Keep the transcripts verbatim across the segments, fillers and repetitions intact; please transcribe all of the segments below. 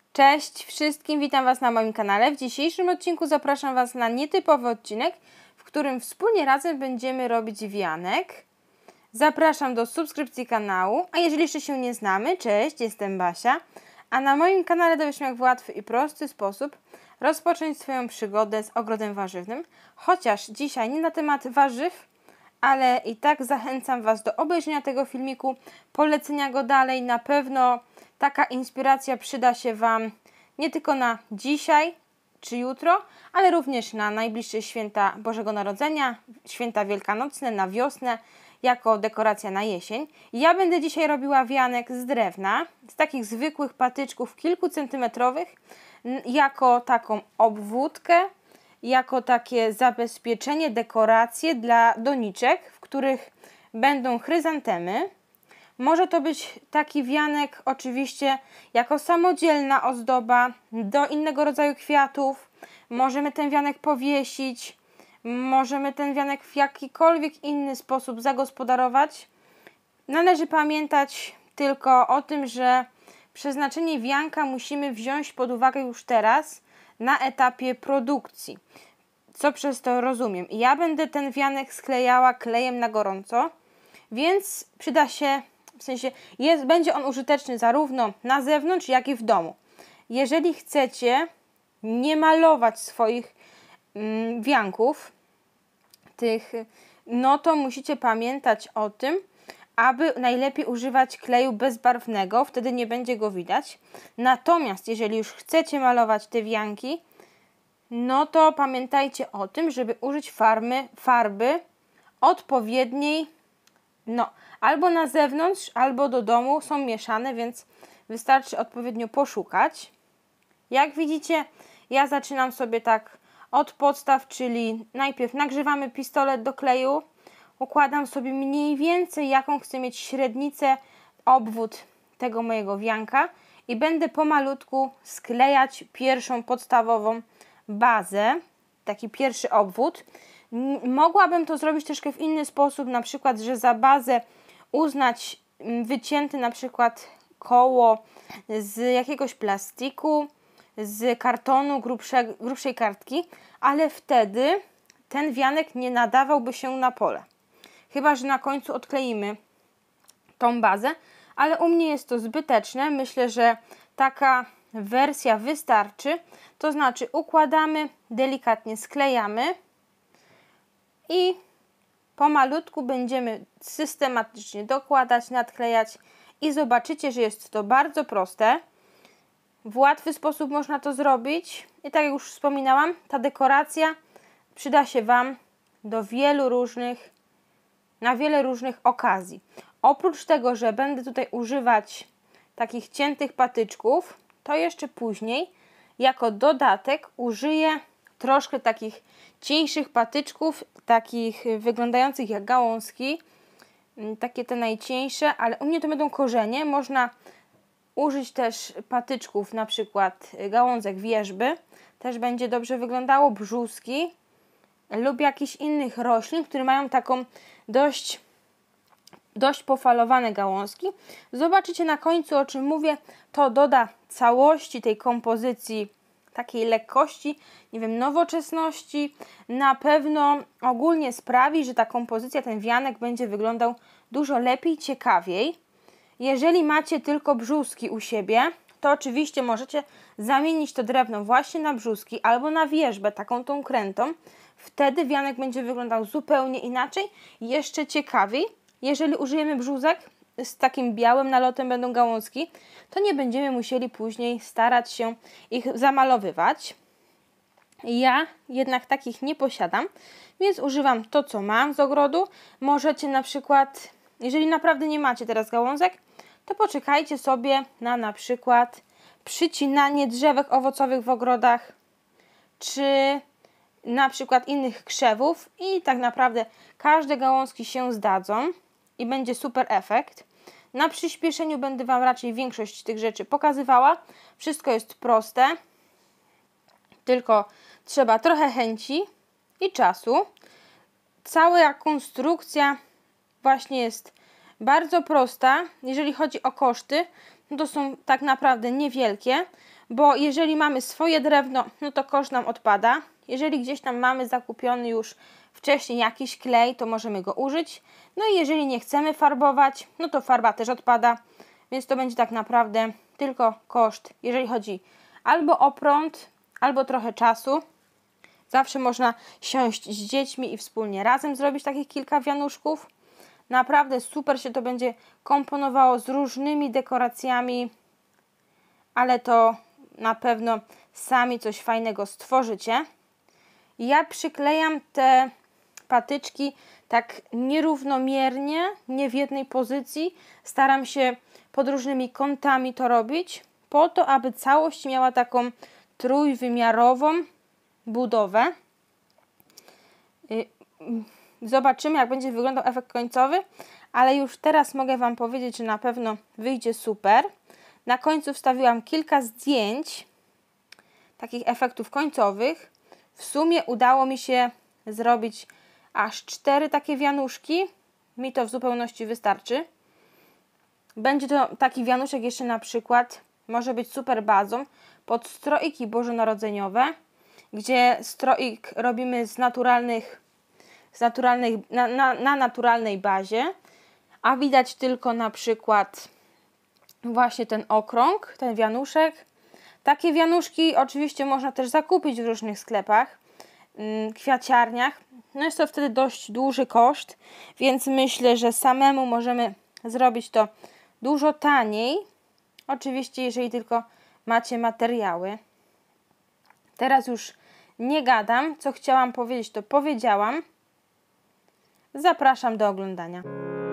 Cześć wszystkim, witam Was na moim kanale. W dzisiejszym odcinku zapraszam Was na nietypowy odcinek, w którym wspólnie razem będziemy robić wianek. Zapraszam do subskrypcji kanału, a jeżeli jeszcze się nie znamy, cześć, jestem Basia, a na moim kanale dowiesz się, jak w łatwy i prosty sposób rozpocząć swoją przygodę z ogrodem warzywnym, chociaż dzisiaj nie na temat warzyw, ale i tak zachęcam Was do obejrzenia tego filmiku, polecenia go dalej. Na pewno taka inspiracja przyda się Wam nie tylko na dzisiaj czy jutro, ale również na najbliższe święta Bożego Narodzenia, święta wielkanocne, na wiosnę, jako dekoracja na jesień. Ja będę dzisiaj robiła wianek z drewna, z takich zwykłych patyczków kilkucentymetrowych, jako taką obwódkę, jako takie zabezpieczenie, dekoracje dla doniczek, w których będą chryzantemy. Może to być taki wianek oczywiście jako samodzielna ozdoba do innego rodzaju kwiatów. Możemy ten wianek powiesić, możemy ten wianek w jakikolwiek inny sposób zagospodarować. Należy pamiętać tylko o tym, że przeznaczenie wianka musimy wziąć pod uwagę już teraz na etapie produkcji. Co przez to rozumiem? Ja będę ten wianek sklejała klejem na gorąco, więc przyda się, w sensie jest, będzie on użyteczny zarówno na zewnątrz, jak i w domu. Jeżeli chcecie nie malować swoich mm, wianków, tych, no to musicie pamiętać o tym, aby najlepiej używać kleju bezbarwnego, wtedy nie będzie go widać. Natomiast jeżeli już chcecie malować te wianki, no to pamiętajcie o tym, żeby użyć farby, farby odpowiedniej, no albo na zewnątrz, albo do domu, są mieszane, więc wystarczy odpowiednio poszukać. Jak widzicie, ja zaczynam sobie tak od podstaw, czyli najpierw nagrzewamy pistolet do kleju, układam sobie mniej więcej jaką chcę mieć średnicę, obwód tego mojego wianka i będę pomalutku sklejać pierwszą podstawową bazę, taki pierwszy obwód. Mogłabym to zrobić troszkę w inny sposób, na przykład, że za bazę uznać wycięty na przykład koło z jakiegoś plastiku, z kartonu grubsze, grubszej kartki, ale wtedy ten wianek nie nadawałby się na pole. Chyba że na końcu odkleimy tą bazę, ale u mnie jest to zbyteczne. Myślę, że taka wersja wystarczy. To znaczy układamy, delikatnie sklejamy i pomalutku będziemy systematycznie dokładać, nadklejać i zobaczycie, że jest to bardzo proste. W łatwy sposób można to zrobić i tak jak już wspominałam, ta dekoracja przyda się Wam do wielu różnych, na wiele różnych okazji. Oprócz tego, że będę tutaj używać takich ciętych patyczków, to jeszcze później jako dodatek użyję troszkę takich cieńszych patyczków, takich wyglądających jak gałązki, takie te najcieńsze, ale u mnie to będą korzenie. Można użyć też patyczków, na przykład gałązek wierzby, też będzie dobrze wyglądało, brzuski lub jakichś innych roślin, które mają taką dość, dość pofalowane gałązki. Zobaczycie na końcu, o czym mówię, to doda całości tej kompozycji takiej lekkości, nie wiem, nowoczesności. Na pewno ogólnie sprawi, że ta kompozycja, ten wianek będzie wyglądał dużo lepiej, ciekawiej. Jeżeli macie tylko brzuski u siebie, to oczywiście możecie zamienić to drewno właśnie na brzuski albo na wierzbę, taką tą krętą. Wtedy wianek będzie wyglądał zupełnie inaczej, jeszcze ciekawiej. Jeżeli użyjemy brzózek, z takim białym nalotem będą gałązki, to nie będziemy musieli później starać się ich zamalowywać. Ja jednak takich nie posiadam, więc używam to, co mam z ogrodu. Możecie na przykład, jeżeli naprawdę nie macie teraz gałązek, to poczekajcie sobie na na przykład przycinanie drzewek owocowych w ogrodach, czy na przykład innych krzewów i tak naprawdę każde gałązki się zdadzą i będzie super efekt. Na przyspieszeniu będę Wam raczej większość tych rzeczy pokazywała. Wszystko jest proste, tylko trzeba trochę chęci i czasu. Cała konstrukcja właśnie jest bardzo prosta. Jeżeli chodzi o koszty, no to są tak naprawdę niewielkie, bo jeżeli mamy swoje drewno, no to koszt nam odpada. Jeżeli gdzieś tam mamy zakupiony już wcześniej jakiś klej, to możemy go użyć. No i jeżeli nie chcemy farbować, no to farba też odpada, więc to będzie tak naprawdę tylko koszt, jeżeli chodzi albo o prąd, albo trochę czasu. Zawsze można siąść z dziećmi i wspólnie razem zrobić takich kilka wianuszków. Naprawdę super się to będzie komponowało z różnymi dekoracjami, ale to na pewno sami coś fajnego stworzycie. Ja przyklejam te patyczki tak nierównomiernie, nie w jednej pozycji. Staram się pod różnymi kątami to robić, po to, aby całość miała taką trójwymiarową budowę. Zobaczymy, jak będzie wyglądał efekt końcowy, ale już teraz mogę Wam powiedzieć, że na pewno wyjdzie super. Na końcu wstawiłam kilka zdjęć takich efektów końcowych. W sumie udało mi się zrobić aż cztery takie wianuszki. Mi to w zupełności wystarczy. Będzie to taki wianuszek jeszcze na przykład, może być super bazą pod stroiki bożonarodzeniowe, gdzie stroik robimy z naturalnych, z naturalnych na, na, na naturalnej bazie, a widać tylko na przykład właśnie ten okrąg, ten wianuszek. Takie wianuszki oczywiście można też zakupić w różnych sklepach, kwiaciarniach. No jest to wtedy dość duży koszt, więc myślę, że samemu możemy zrobić to dużo taniej. Oczywiście, jeżeli tylko macie materiały. Teraz już nie gadam. Co chciałam powiedzieć, to powiedziałam. Zapraszam do oglądania.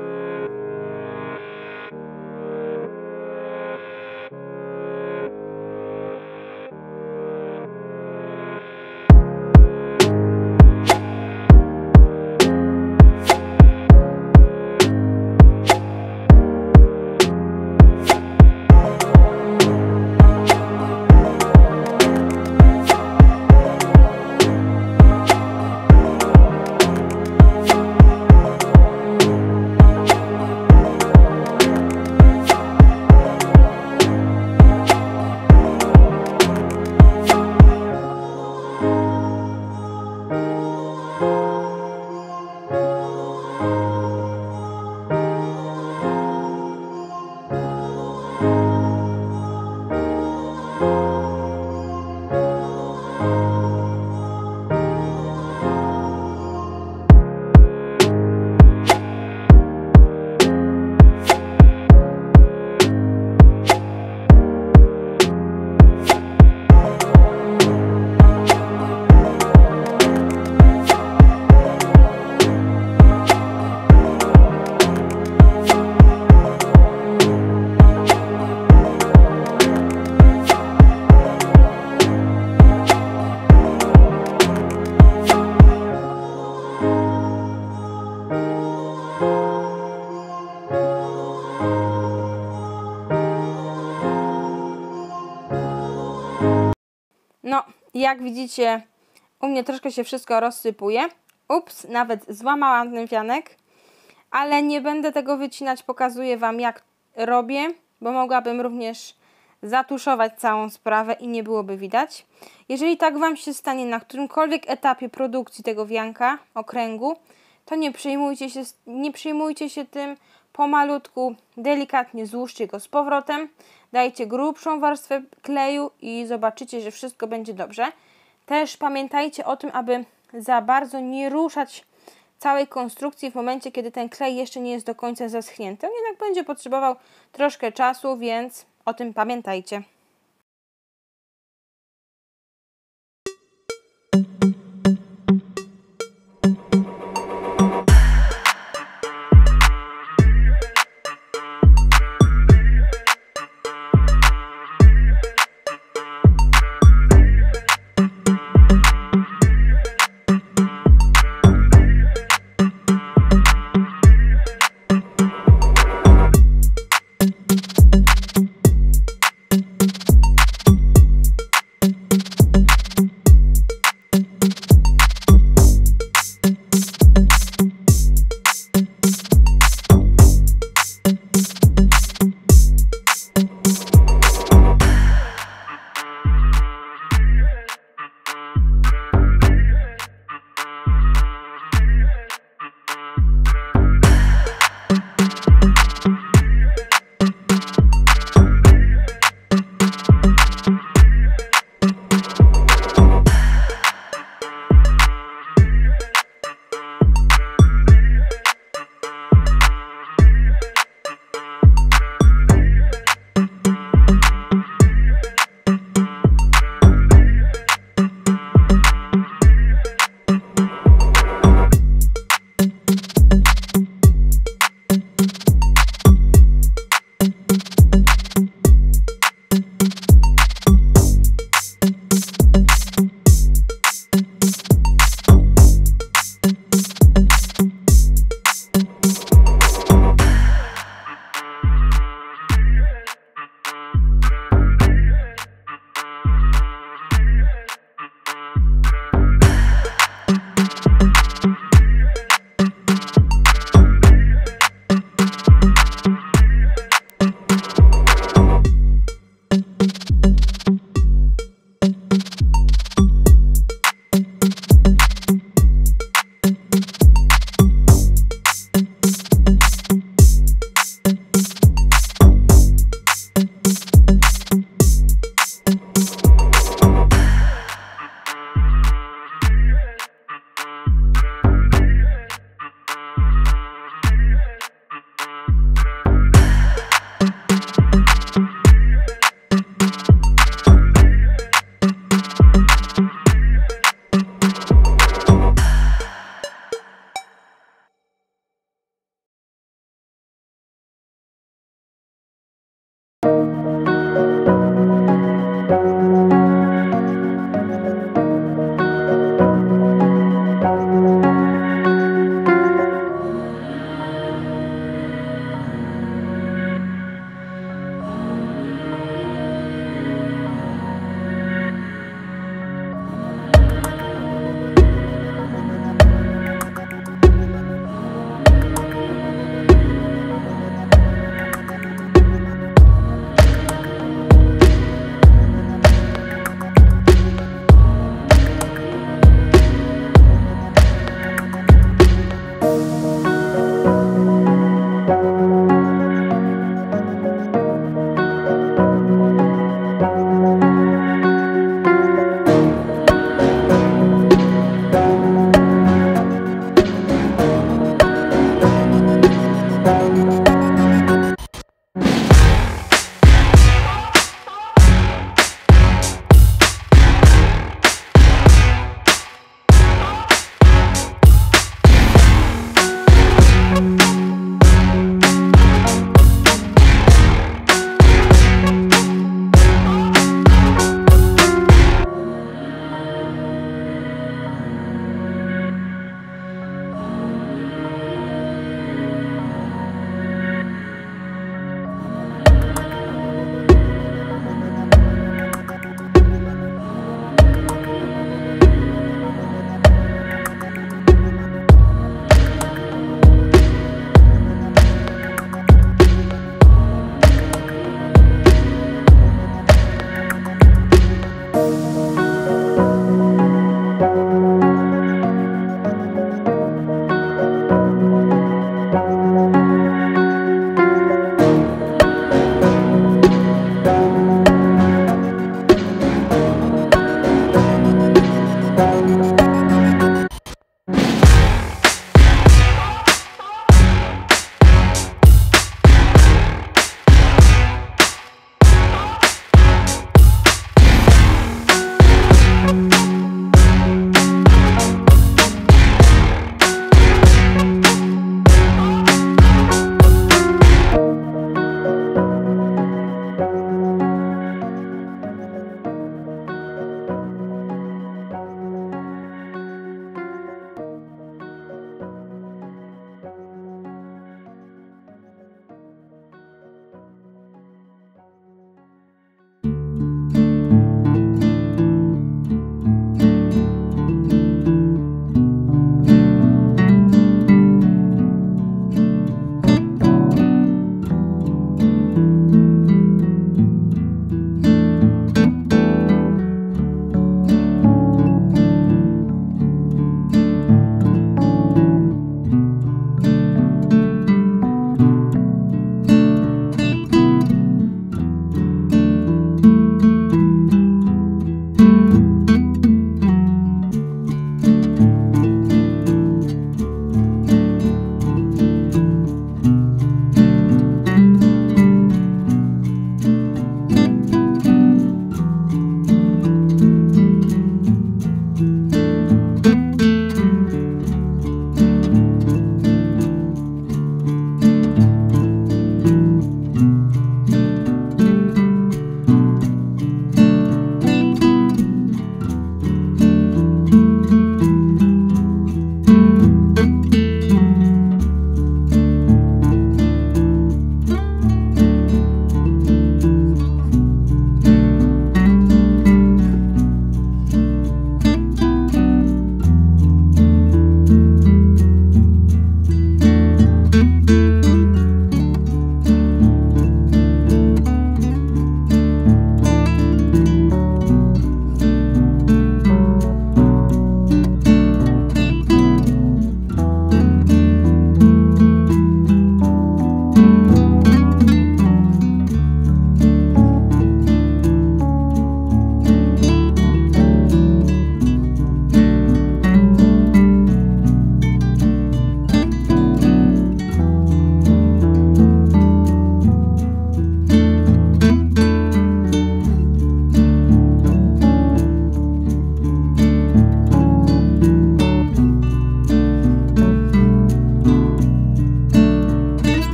No, jak widzicie, u mnie troszkę się wszystko rozsypuje. Ups, nawet złamałam ten wianek, ale nie będę tego wycinać, pokazuję Wam, jak robię, bo mogłabym również zatuszować całą sprawę i nie byłoby widać. Jeżeli tak Wam się stanie na którymkolwiek etapie produkcji tego wianka, okręgu, to nie przejmujcie się, nie przejmujcie się tym, pomalutku, delikatnie złóżcie go z powrotem, dajcie grubszą warstwę kleju i zobaczycie, że wszystko będzie dobrze. Też pamiętajcie o tym, aby za bardzo nie ruszać całej konstrukcji w momencie, kiedy ten klej jeszcze nie jest do końca zaschnięty. On jednak będzie potrzebował troszkę czasu, więc o tym pamiętajcie.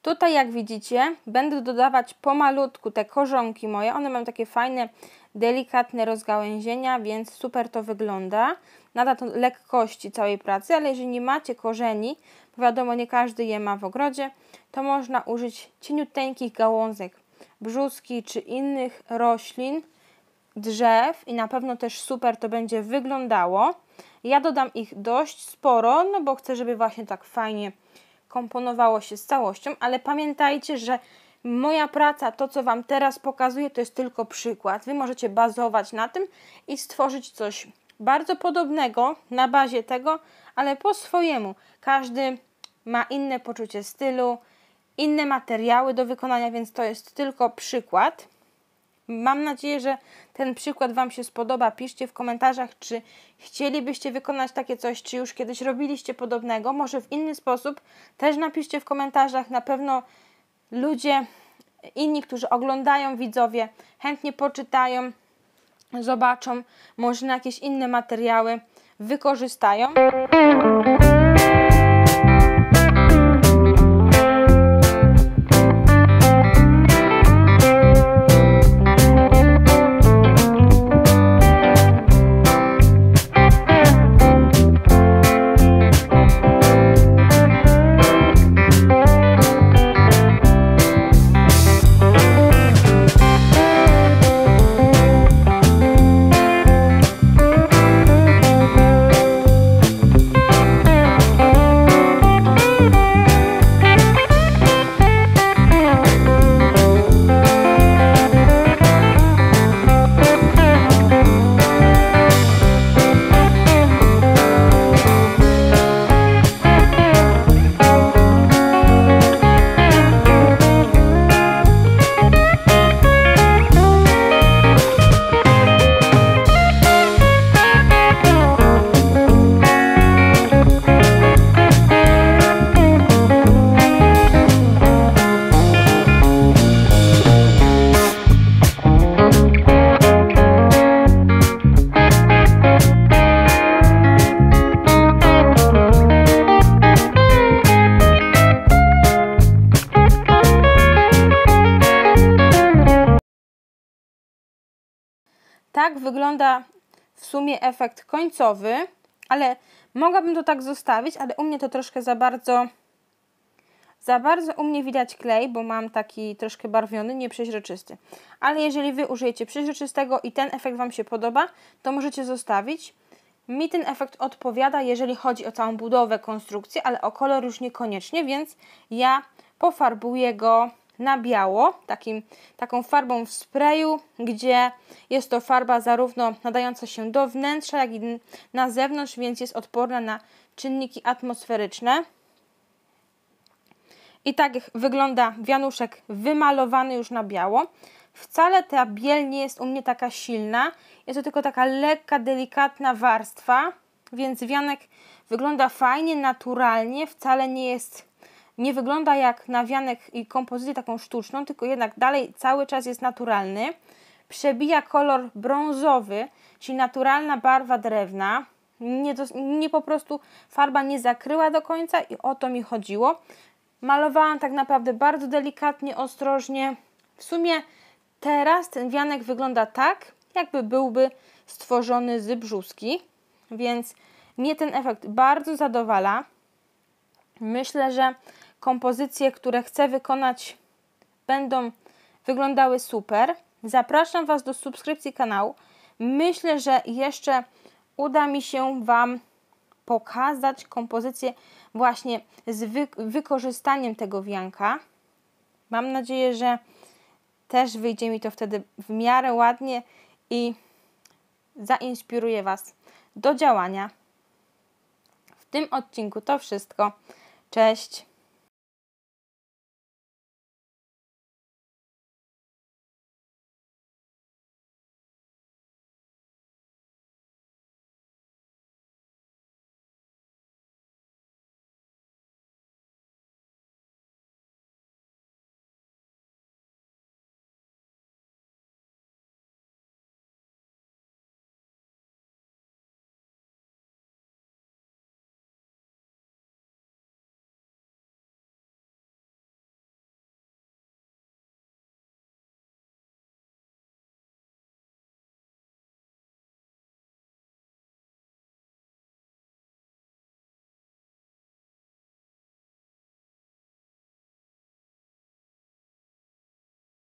Tutaj jak widzicie będę dodawać pomalutku te korzonki moje, one mają takie fajne, delikatne rozgałęzienia, więc super to wygląda. Nada to lekkości całej pracy, ale jeżeli nie macie korzeni, bo wiadomo nie każdy je ma w ogrodzie, to można użyć cieniuteńkich gałązek brzuski czy innych roślin, drzew i na pewno też super to będzie wyglądało. Ja dodam ich dość sporo, no bo chcę, żeby właśnie tak fajnie komponowało się z całością, ale pamiętajcie, że moja praca, to co Wam teraz pokazuję, to jest tylko przykład. Wy możecie bazować na tym i stworzyć coś bardzo podobnego na bazie tego, ale po swojemu. Każdy ma inne poczucie stylu, inne materiały do wykonania, więc to jest tylko przykład. Mam nadzieję, że ten przykład Wam się spodoba. Piszcie w komentarzach, czy chcielibyście wykonać takie coś, czy już kiedyś robiliście podobnego. Może w inny sposób. Też napiszcie w komentarzach. Na pewno ludzie, inni, którzy oglądają, widzowie, chętnie poczytają, zobaczą, może na jakieś inne materiały wykorzystają. Tak wygląda w sumie efekt końcowy, ale mogłabym to tak zostawić, ale u mnie to troszkę za bardzo, za bardzo u mnie widać klej, bo mam taki troszkę barwiony, nieprzeźroczysty. Ale jeżeli Wy użyjecie przeźroczystego i ten efekt Wam się podoba, to możecie zostawić. Mi ten efekt odpowiada, jeżeli chodzi o całą budowę, konstrukcję, ale o kolor już niekoniecznie, więc ja pofarbuję go na biało, takim, taką farbą w sprayu, gdzie jest to farba zarówno nadająca się do wnętrza, jak i na zewnątrz, więc jest odporna na czynniki atmosferyczne. I tak wygląda wianuszek wymalowany już na biało. Wcale ta biel nie jest u mnie taka silna, jest to tylko taka lekka, delikatna warstwa, więc wianek wygląda fajnie, naturalnie, wcale nie jest... Nie wygląda jak na wianek i kompozycję taką sztuczną, tylko jednak dalej cały czas jest naturalny. Przebija kolor brązowy, czyli naturalna barwa drewna. Nie, to, nie po prostu farba nie zakryła do końca i o to mi chodziło. Malowałam tak naprawdę bardzo delikatnie, ostrożnie. W sumie teraz ten wianek wygląda tak, jakby byłby stworzony z brzuski, więc mnie ten efekt bardzo zadowala. Myślę, że kompozycje, które chcę wykonać, będą wyglądały super. Zapraszam Was do subskrypcji kanału. Myślę, że jeszcze uda mi się Wam pokazać kompozycję właśnie z wy wykorzystaniem tego wianka. Mam nadzieję, że też wyjdzie mi to wtedy w miarę ładnie i zainspiruje Was do działania. W tym odcinku to wszystko. Cześć!